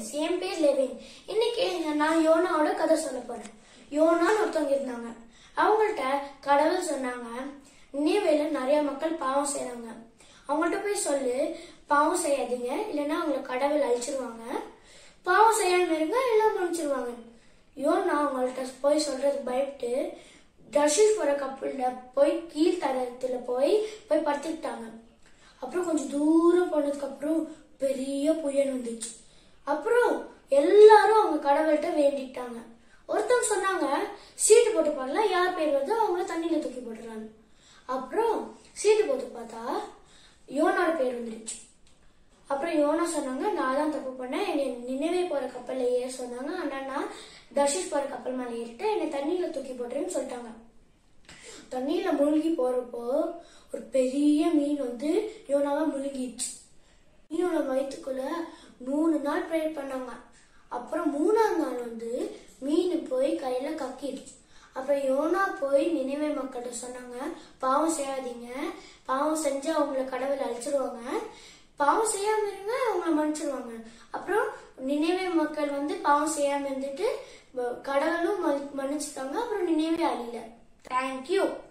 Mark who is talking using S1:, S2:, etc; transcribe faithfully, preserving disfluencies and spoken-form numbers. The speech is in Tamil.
S1: ஃப்ரெண்ட்ஸ், என் பேர் லெவின். இன்னைக்கு நான் யோனாவோட கதை சொல்ல போறேன். யோனான்னு ஒருத்தவங்க இருந்தாங்க. அவங்கள்ட்ட கடவுள் சொன்னாங்க, நினைவேல நிறைய மக்கள் பாவம் செய்யறாங்க. அவங்கள்ட்ட போய் சொல்லு, பாவம் செய்யாதீங்க, இல்லைன்னா அவங்களை கடவுள் அழிச்சிருவாங்க. பாவம் செய்யாம இருங்க, எல்லாம் மன்னிச்சிருவாங்க. யோனா அவங்கள்ட்ட போய் சொல்றது பயப்பட்டு தர்ஷிஷ் போற கப்பல்ல போய் கீழ்த்தரத்துல போய் போய் படுத்துக்கிட்டாங்க. அப்புறம் கொஞ்சம் தூரம் போனதுக்கு அப்புறம் பெரிய புயல் வந்துச்சு. அப்புறம் எல்லாரும் அவங்க கடவுள்கிட்ட வேண்டிட்டாங்க. ஒருத்தவங்க சொன்னாங்க, சீட்டு போட்டு பாடல, யார் பேர் வருதோ அவங்கள தண்ணியில தூக்கி போட்டுறாங்க. அப்புறம் சீட்டு போட்டு பார்த்தா யோனாவோட பேர் வந்துருச்சு. அப்புறம் யோனா சொன்னாங்க, நான் தான் தப்பு பண்ணேன், என்னை நினைவே போற கப்பல்ல ஏற சொன்னாங்க, ஆனா நான் தர்ஷிஷ் போற கப்பல் மேல ஏறிட்டு என்னை தண்ணியில தூக்கி போட்டுறேன்னு சொல்லிட்டாங்க. தண்ணியில மூழ்கி போறப்போ ஒரு பெரிய மீன் வந்து யோனாவா முழுகிடுச்சு. மீனோட வயிற்றுக்குள்ள மூணு நாள் ப்ரேயர் பண்ணாங்க. அப்புறம் மூணாவது நாள் வந்து மீன் போய் கையில கக்கிடுச்சு. அப்புறம் யோனா போய் நினைவே மக்கள்கிட்ட சொன்னாங்க, பாவம் செய்யாதீங்க, பாவம் செஞ்சு அவங்கள கடவுள் அழிச்சிருவாங்க, பாவம் செய்யாம இருங்க, அவங்கள மன்னிச்சிருவாங்க. அப்புறம் நினைவே மக்கள் வந்து பாவம் செய்யாம இருந்துட்டு கடவுளும் மன்னிச்சுட்டாங்க. அப்புறம் நினைவே அழியல. தேங்க்யூ.